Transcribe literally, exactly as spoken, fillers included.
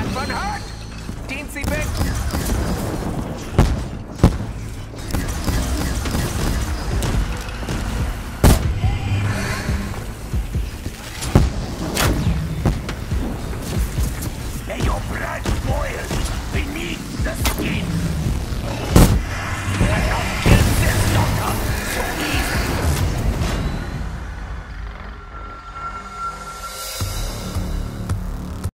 Van hurt! Teensy bit! May your blood boil beneath the skin!